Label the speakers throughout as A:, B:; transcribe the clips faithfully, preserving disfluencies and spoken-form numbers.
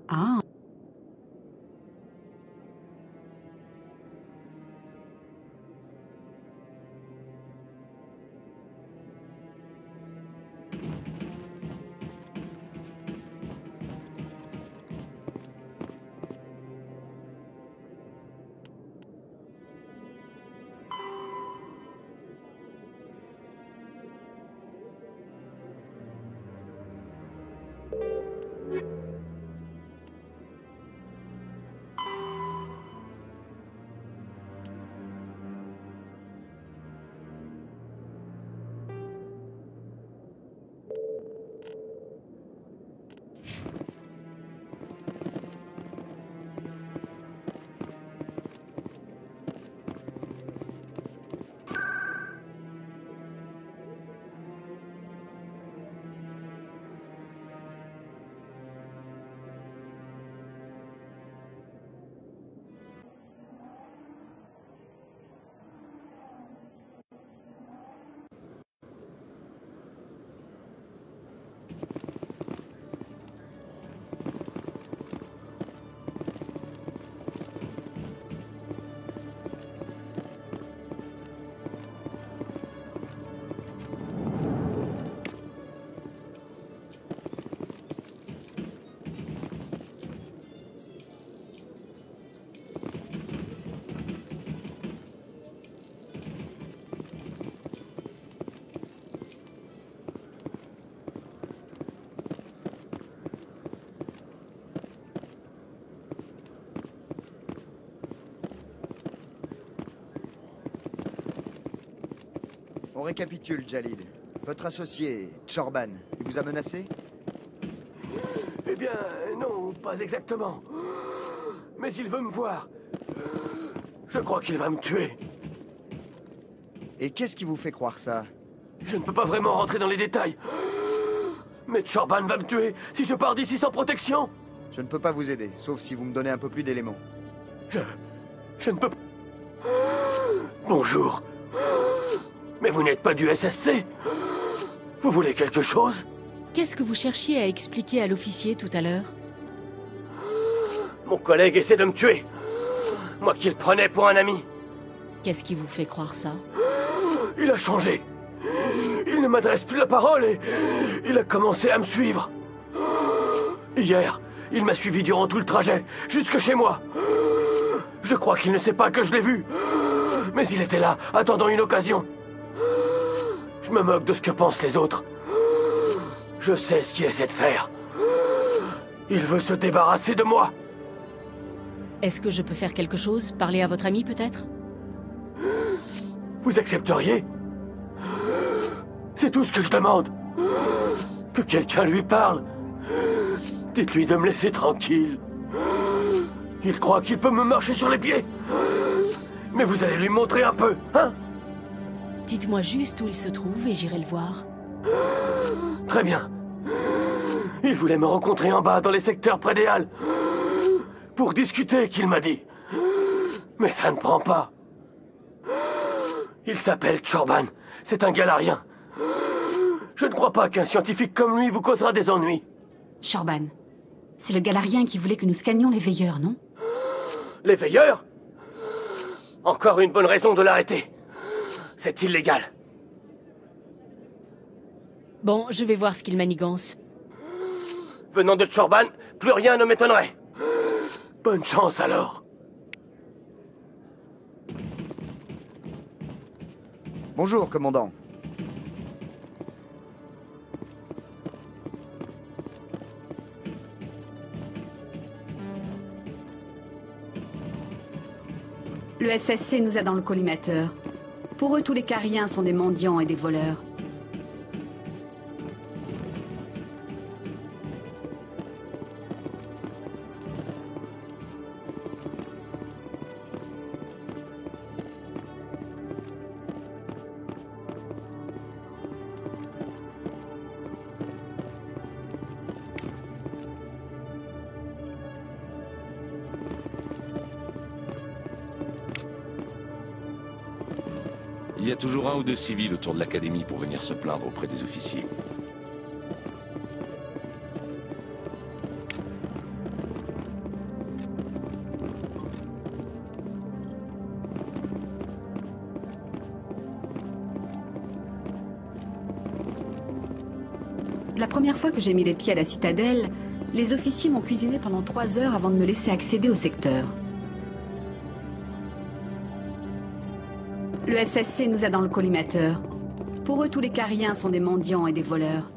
A: Ah.
B: On récapitule, Jalid. Votre associé, Chorban, il vous a menacé?
C: Eh bien, non, pas exactement. Mais il veut me voir. Je crois qu'il va me tuer.
B: Et qu'est-ce qui vous fait croire ça?
C: Je ne peux pas vraiment rentrer dans les détails. Mais Chorban va me tuer si je pars d'ici sans protection.
B: Je ne peux pas vous aider, sauf si vous me donnez un peu plus d'éléments.
C: Je... je ne peux pas... Bonjour. Mais vous n'êtes pas du S S C? Vous voulez quelque chose?
A: Qu'est-ce que vous cherchiez à expliquer à l'officier tout à l'heure?
C: Mon collègue essaie de me tuer. Moi qui le prenais pour un ami.
A: Qu'est-ce qui vous fait croire ça?
C: Il a changé. Il ne m'adresse plus la parole et... il a commencé à me suivre. Hier, il m'a suivi durant tout le trajet, jusque chez moi. Je crois qu'il ne sait pas que je l'ai vu. Mais il était là, attendant une occasion. Je me moque de ce que pensent les autres. Je sais ce qu'il essaie de faire. Il veut se débarrasser de moi.
A: Est-ce que je peux faire quelque chose? Parler à votre ami, peut-être?
C: Vous accepteriez? C'est tout ce que je demande. Que quelqu'un lui parle. Dites-lui de me laisser tranquille. Il croit qu'il peut me marcher sur les pieds. Mais vous allez lui montrer un peu, hein?
A: Dites-moi juste où il se trouve et j'irai le voir.
C: Très bien. Il voulait me rencontrer en bas, dans les secteurs près des Halles. Pour discuter, qu'il m'a dit. Mais ça ne prend pas. Il s'appelle Chorban. C'est un galarien. Je ne crois pas qu'un scientifique comme lui vous causera des ennuis.
D: Chorban, c'est le galarien qui voulait que nous scannions les veilleurs, non?
C: Les veilleurs? Encore une bonne raison de l'arrêter. C'est illégal.
A: Bon, je vais voir ce qu'il manigance.
C: Venant de Chorban, plus rien ne m'étonnerait. Bonne chance alors.
B: Bonjour, commandant.
D: Le S S C nous a dans le collimateur. Pour eux, tous les Cariens sont des mendiants et des voleurs.
E: Il y a toujours un ou deux civils autour de l'académie pour venir se plaindre auprès des officiers.
D: La première fois que j'ai mis les pieds à la citadelle, les officiers m'ont cuisiné pendant trois heures avant de me laisser accéder au secteur. Le S S C nous a dans le collimateur. Pour eux, tous les Cariens sont des mendiants et des voleurs.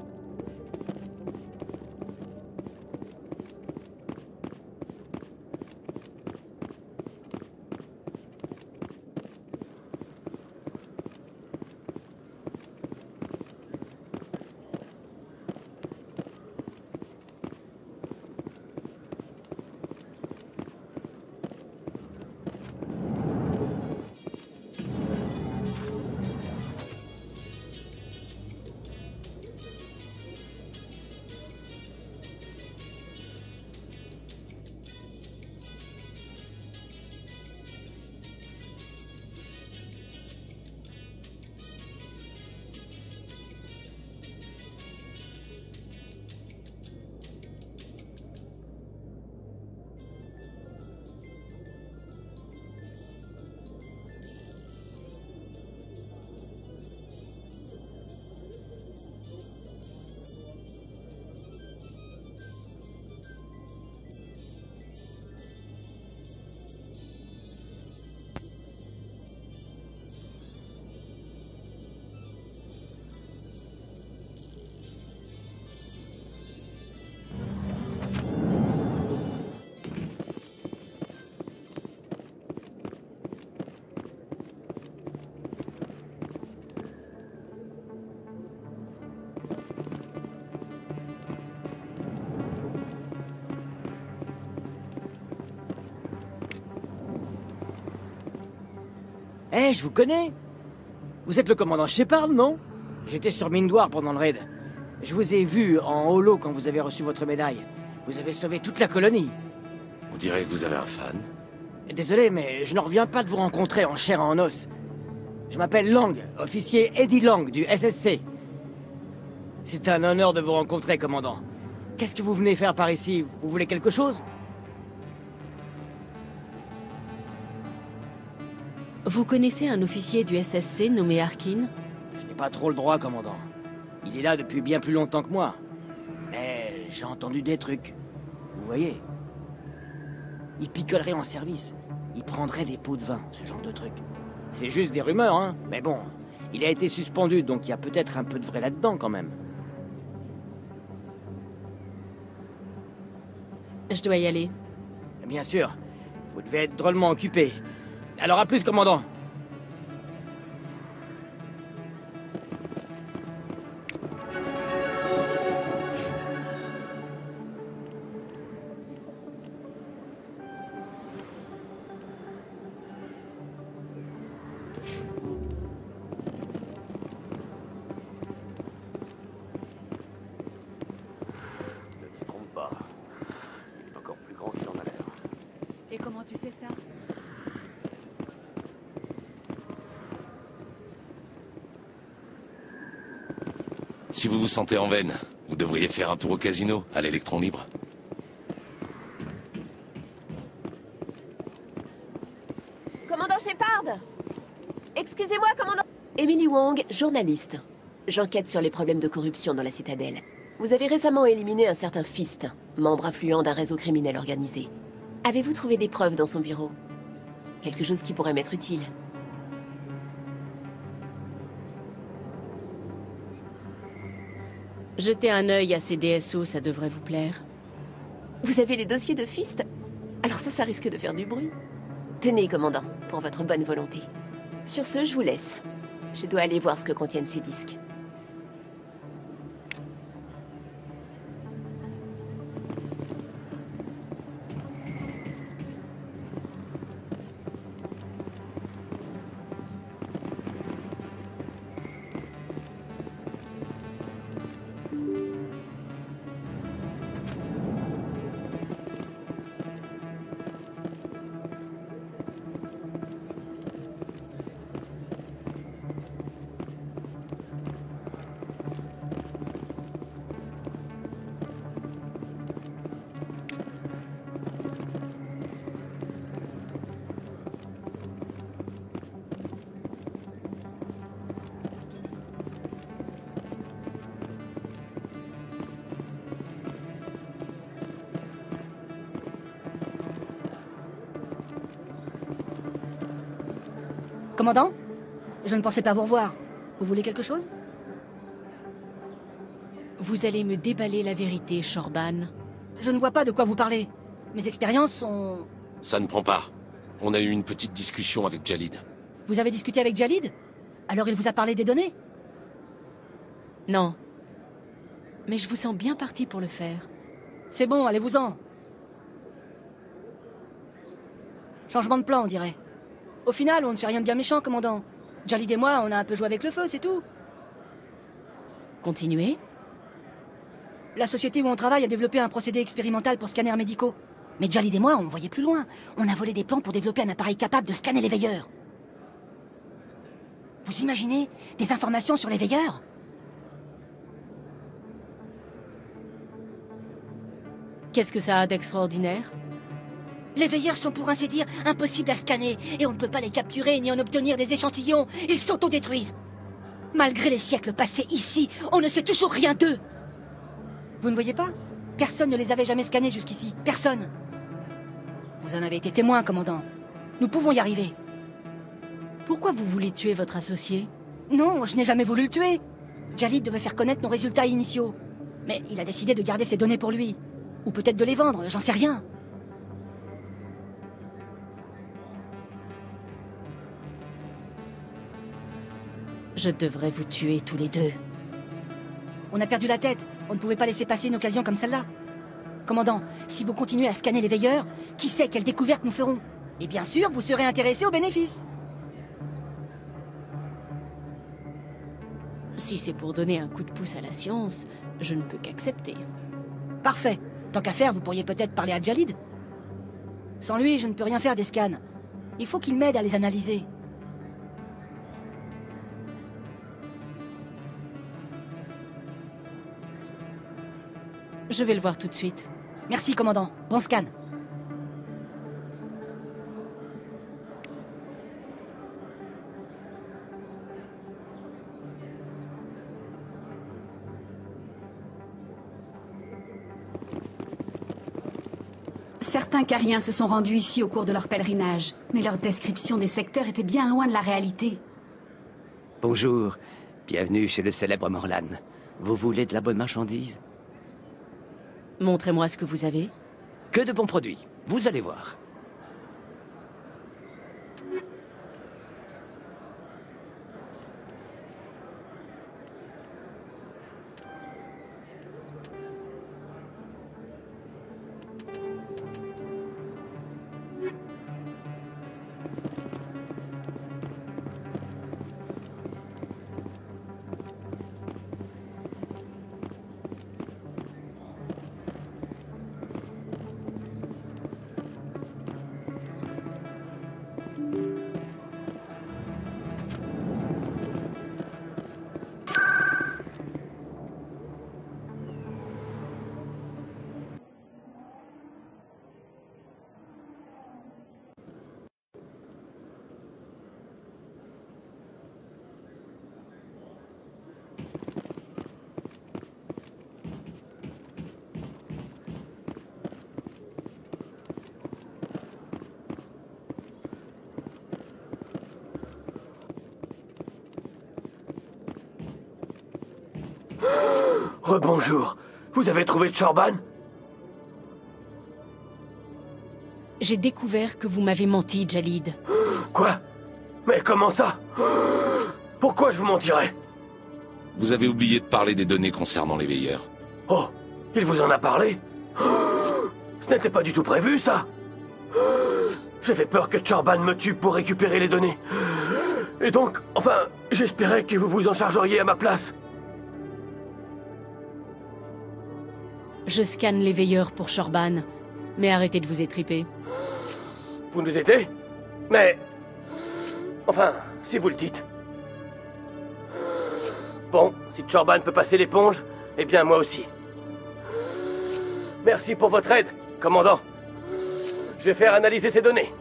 F: Eh, hey, je vous connais. Vous êtes le commandant Shepard, non? J'étais sur Mindwar pendant le raid. Je vous ai vu en holo quand vous avez reçu votre médaille. Vous avez sauvé toute la colonie.
E: On dirait que vous avez un fan.
F: Désolé, mais je n'en reviens pas de vous rencontrer en chair et en os. Je m'appelle Lang, officier Eddie Lang du S S C. C'est un honneur de vous rencontrer, commandant. Qu'est-ce que vous venez faire par ici? Vous voulez quelque chose?
A: Vous connaissez un officier du S S C nommé Harkin?
F: Je n'ai pas trop le droit, commandant. Il est là depuis bien plus longtemps que moi. Mais j'ai entendu des trucs. Vous voyez? Il picolerait en service. Il prendrait des pots de vin, ce genre de truc. C'est juste des rumeurs, hein. Mais bon, il a été suspendu, donc il y a peut-être un peu de vrai là-dedans, quand même.
A: Je dois y aller.
F: Bien sûr. Vous devez être drôlement occupé. Alors à plus, commandant.
C: Ne te trompe pas. Il est encore plus grand qu'il en a l'air.
G: Et comment tu sais ça?
E: Si vous vous sentez en veine, vous devriez faire un tour au casino, à l'électron libre.
H: Commandant Shepard! Excusez-moi, commandant... Emily Wong, journaliste. J'enquête sur les problèmes de corruption dans la citadelle. Vous avez récemment éliminé un certain Fist, membre influent d'un réseau criminel organisé. Avez-vous trouvé des preuves dans son bureau? Quelque chose qui pourrait m'être utile?
A: Jetez un œil à ces D S O, ça devrait vous plaire.
H: Vous avez les dossiers de Fist? Alors ça, ça risque de faire du bruit. Tenez, commandant, pour votre bonne volonté. Sur ce, je vous laisse. Je dois aller voir ce que contiennent ces disques.
I: Commandant? Je ne pensais pas vous revoir. Vous voulez quelque chose?
A: Vous allez me déballer la vérité, Shorban.
I: Je ne vois pas de quoi vous parlez. Mes expériences sont...
E: Ça ne prend pas. On a eu une petite discussion avec Jalid.
I: Vous avez discuté avec Jalid? Alors il vous a parlé des données?
A: Non. Mais je vous sens bien parti pour le faire.
I: C'est bon, allez-vous-en. Changement de plan, on dirait. Au final, on ne fait rien de bien méchant, commandant. Jalid et moi, on a un peu joué avec le feu, c'est tout.
A: Continuez.
I: La société où on travaille a développé un procédé expérimental pour scanners médicaux. Mais Jalid et moi, on voyait plus loin. On a volé des plans pour développer un appareil capable de scanner les veilleurs. Vous imaginez des informations sur les veilleurs?
A: Qu'est-ce que ça a d'extraordinaire?
I: Les veilleurs sont pour ainsi dire impossibles à scanner, et on ne peut pas les capturer ni en obtenir des échantillons. Ils s'autodétruisent. Malgré les siècles passés ici, on ne sait toujours rien d'eux. Vous ne voyez pas? Personne ne les avait jamais scannés jusqu'ici. Personne. Vous en avez été témoin, commandant. Nous pouvons y arriver.
A: Pourquoi vous voulez tuer votre associé?
I: Non, je n'ai jamais voulu le tuer. Jalid devait faire connaître nos résultats initiaux. Mais il a décidé de garder ses données pour lui. Ou peut-être de les vendre, j'en sais rien.
A: Je devrais vous tuer tous les deux.
I: On a perdu la tête. On ne pouvait pas laisser passer une occasion comme celle-là. Commandant, si vous continuez à scanner les veilleurs, qui sait quelle découverte nous ferons? Et bien sûr, vous serez intéressé aux bénéfices.
A: Si c'est pour donner un coup de pouce à la science, je ne peux qu'accepter.
I: Parfait. Tant qu'à faire, vous pourriez peut-être parler à Jalid. Sans lui, je ne peux rien faire des scans. Il faut qu'il m'aide à les analyser.
A: Je vais le voir tout de suite.
I: Merci, commandant. Bon scan.
D: Certains Cariens se sont rendus ici au cours de leur pèlerinage, mais leur description des secteurs était bien loin de la réalité.
J: Bonjour, bienvenue chez le célèbre Morlan. Vous voulez de la bonne marchandise?
A: Montrez-moi ce que vous avez.
J: Que de bons produits, vous allez voir.
C: Rebonjour. Vous avez trouvé Shorban?
A: J'ai découvert que vous m'avez menti, Jalid.
C: Quoi? Mais comment ça? Pourquoi je vous mentirais?
E: Vous avez oublié de parler des données concernant les veilleurs.
C: Oh, il vous en a parlé? Ce n'était pas du tout prévu, ça. J'avais peur que Shorban me tue pour récupérer les données. Et donc, enfin, j'espérais que vous vous en chargeriez à ma place.
A: Je scanne les veilleurs pour Shorban, mais arrêtez de vous étriper.
C: Vous nous aidez? Mais... Enfin, si vous le dites. Bon, si Shorban peut passer l'éponge, eh bien moi aussi. Merci pour votre aide, commandant. Je vais faire analyser ces données.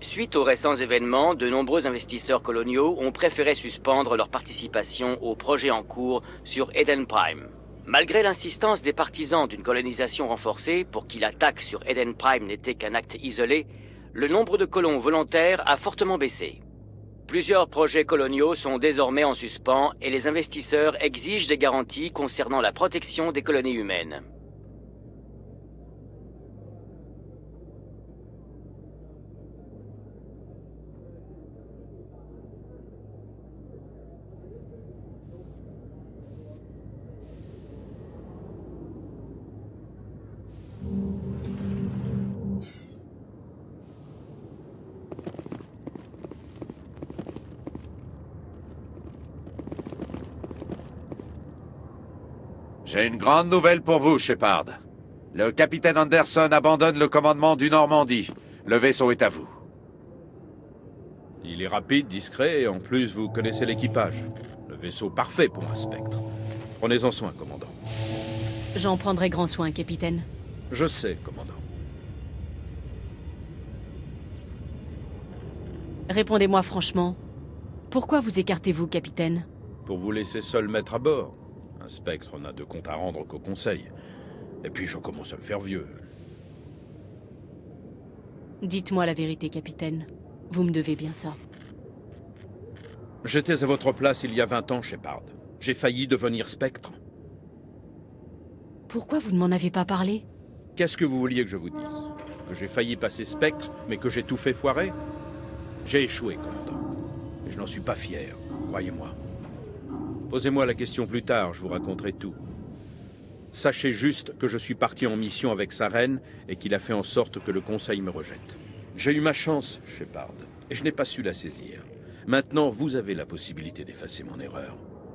F: Suite aux récents événements, de nombreux investisseurs coloniaux ont préféré suspendre leur participation au projet en cours sur Eden Prime. Malgré l'insistance des partisans d'une colonisation renforcée pour qui l'attaque sur Eden Prime n'était qu'un acte isolé, le nombre de colons volontaires a fortement baissé. Plusieurs projets coloniaux sont désormais en suspens et les investisseurs exigent des garanties concernant la protection des colonies humaines.
K: J'ai une grande nouvelle pour vous, Shepard. Le capitaine Anderson abandonne le commandement du Normandie. Le vaisseau est à vous.
L: Il est rapide, discret, et en plus, vous connaissez l'équipage. Le vaisseau parfait pour un spectre. Prenez-en soin, commandant.
A: J'en prendrai grand soin, capitaine.
L: Je sais, commandant.
A: Répondez-moi franchement. Pourquoi vous écartez-vous, capitaine?
L: Pour vous laisser seul mettre à bord. Un spectre n'a de compte à rendre qu'au conseil. Et puis je commence à me faire vieux.
A: Dites-moi la vérité, capitaine. Vous me devez bien ça.
L: J'étais à votre place il y a vingt ans, Shepard. J'ai failli devenir spectre.
A: Pourquoi vous ne m'en avez pas parlé?
L: Qu'est-ce que vous vouliez que je vous dise? Que j'ai failli passer spectre, mais que j'ai tout fait foirer? J'ai échoué, commandant. Et je n'en suis pas fier, croyez-moi. Posez-moi la question plus tard, je vous raconterai tout. Sachez juste que je suis parti en mission avec sa reine et qu'il a fait en sorte que le Conseil me rejette. J'ai eu ma chance, Shepard, et je n'ai pas su la saisir. Maintenant, vous avez la possibilité d'effacer mon erreur.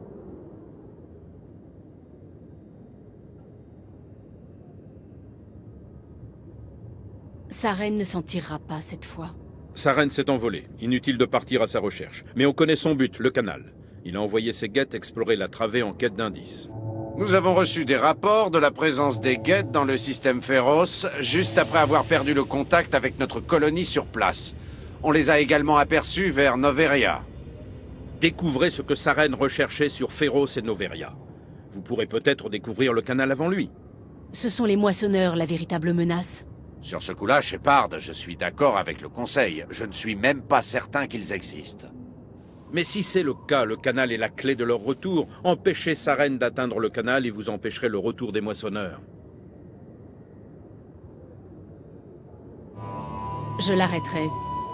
A: Sa reine ne s'en tirera pas cette fois.
L: Sa reine s'est envolée. Inutile de partir à sa recherche. Mais on connaît son but, le canal. Il a envoyé ses guettes explorer la travée en quête d'indices.
K: Nous avons reçu des rapports de la présence des guettes dans le système Féroce, juste après avoir perdu le contact avec notre colonie sur place. On les a également aperçus vers Noveria.
L: Découvrez ce que sa reine recherchait sur Féroce et Noveria. Vous pourrez peut-être découvrir le canal avant lui.
A: Ce sont les moissonneurs la véritable menace.
K: Sur ce coup-là, Shepard, je suis d'accord avec le Conseil. Je ne suis même pas certain qu'ils existent.
L: Mais si c'est le cas, le canal est la clé de leur retour. Empêchez sa reine d'atteindre le canal et vous empêcherez le retour des moissonneurs.
A: Je l'arrêterai.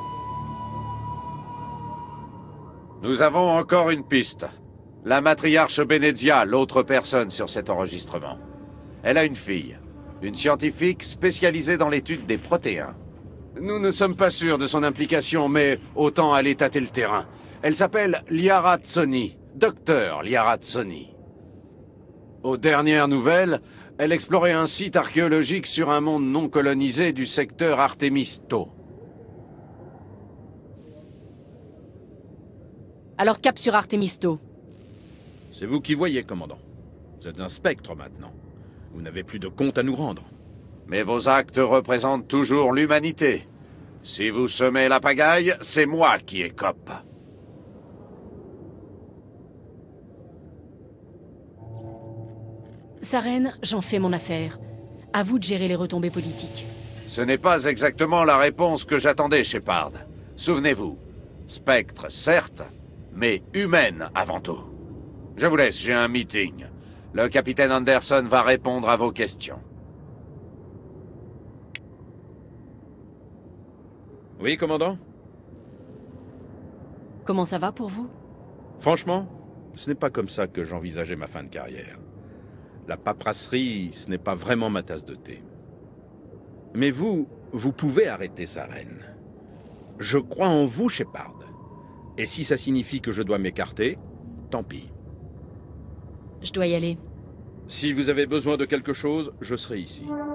K: Nous avons encore une piste. La matriarche Benezia, l'autre personne sur cet enregistrement. Elle a une fille, une scientifique spécialisée dans l'étude des protéins. Nous ne sommes pas sûrs de son implication, mais autant aller tâter le terrain. Elle s'appelle Liara Tsoni, docteur Liara Tsoni. Aux dernières nouvelles, elle explorait un site archéologique sur un monde non colonisé du secteur Artemisto.
A: Alors cap sur Artemisto.
L: C'est vous qui voyez, commandant. Vous êtes un spectre maintenant. Vous n'avez plus de compte à nous rendre.
K: Mais vos actes représentent toujours l'humanité. Si vous semez la pagaille, c'est moi qui écope.
A: Sa reine, j'en fais mon affaire. À vous de gérer les retombées politiques.
K: Ce n'est pas exactement la réponse que j'attendais, Shepard. Souvenez-vous, spectre, certes, mais humaine avant tout. Je vous laisse, j'ai un meeting. Le capitaine Anderson va répondre à vos questions.
L: Oui, commandant?
A: Comment ça va pour vous?
L: Franchement, ce n'est pas comme ça que j'envisageais ma fin de carrière. La paperasserie, ce n'est pas vraiment ma tasse de thé. Mais vous, vous pouvez arrêter sa reine. Je crois en vous, Shepard. Et si ça signifie que je dois m'écarter, tant pis.
A: Je dois y aller.
L: Si vous avez besoin de quelque chose, je serai ici.